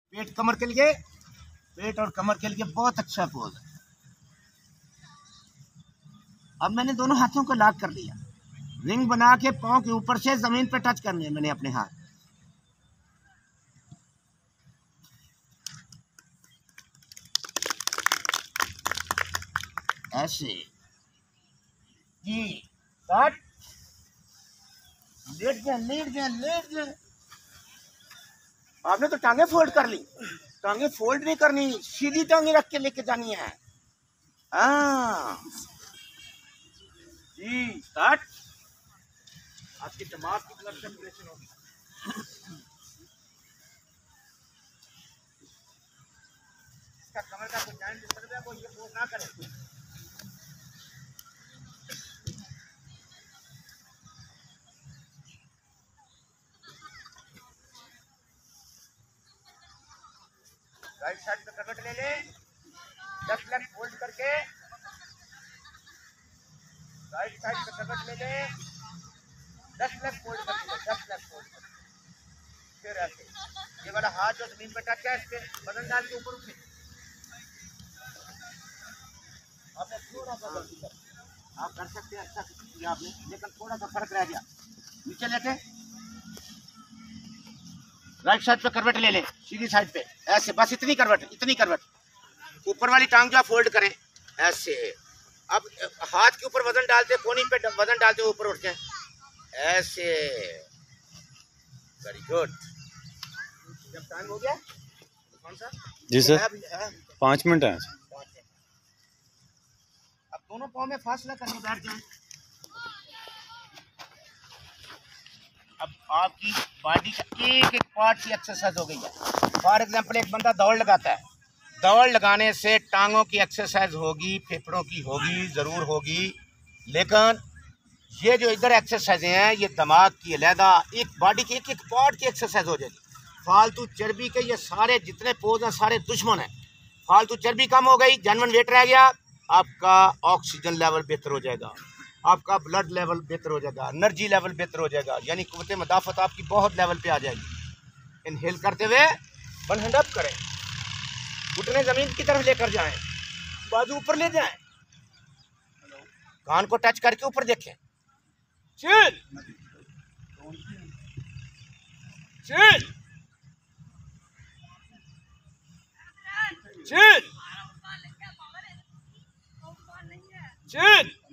पेट कमर के लिए, पेट और कमर के लिए बहुत अच्छा पोज है। अब मैंने दोनों हाथों को लॉक कर लिया, रिंग बना के पांव के ऊपर से जमीन पे टच करने हैं मैंने अपने हाथ। ऐसे जी, कट, लेट जाए लेट जाए लेट जाए। आपने तो टांगे फोल्ड कर ली, टांगे फोल्ड नहीं करनी, सीधी टांगे रख के लेके जानी है। हाँ जी, कट। आपके दिमाग की ब्लड सर्कुलेशन होगी। इसका कमर का कोई जॉइंट डिस्टर्ब है, वो ये पोज ना करे। राइट साइड पे करवट ले ले, लेफ्ट लेग फोल्ड करके, राइट साइड पे करवट ले ले, लेफ्ट लेग फोल्ड कर ले, लेफ्ट लेग फोल्ड कर। फिर ऐसे ये वाला हाथ जो जमीन पे टच है, इस पे बदन डाल के ऊपर उठे। आपने थोड़ा सा गलती कर, आप कर सकते हैं, अच्छा किया आपने, लेकिन थोड़ा सा फर्क रह गया। नीचे लेके राइट साइड पे करवट ले ले, सीधी साइड पे ऐसे, बस इतनी करवट, इतनी करवट। ऊपर वाली टांग जो फोल्ड करें ऐसे। अब हाथ के ऊपर वजन डालते, कोनी पे वजन डालते, ऊपर उठ जाए ऐसे। Very good. जब टाइम हो गया, कौन सा जी सर, 5 मिनट है। अब दोनों पाँव में फासला करके बैठ जाए। अब आपकी बॉडी का एक एक पार्ट की एक्सरसाइज हो गई है। फॉर एग्जांपल, एक बंदा दौड़ लगाता है, दौड़ लगाने से टांगों की एक्सरसाइज होगी, फेफड़ों की होगी, ज़रूर होगी, लेकिन ये जो इधर एक्सरसाइजें हैं, ये दिमाग की अलहदा, एक बॉडी के एक एक पार्ट की एक्सरसाइज हो जाएगी। फालतू चर्बी के ये सारे जितने पोज हैं, सारे दुश्मन हैं। फालतू चर्बी कम हो गई, जेन्युइन वेट रह गया, आपका ऑक्सीजन लेवल बेहतर हो जाएगा, आपका ब्लड लेवल बेहतर हो जाएगा, एनर्जी लेवल बेहतर हो जाएगा, यानी कुव्वत मदाफत आपकी बहुत लेवल पे आ जाएगी। इनहेल करते हुए वन हैंड अप करें, घुटने जमीन की तरफ लेकर जाएं, बाजू ऊपर ले जाएं, कान को टच करके ऊपर देखें। Chill chill chill chill.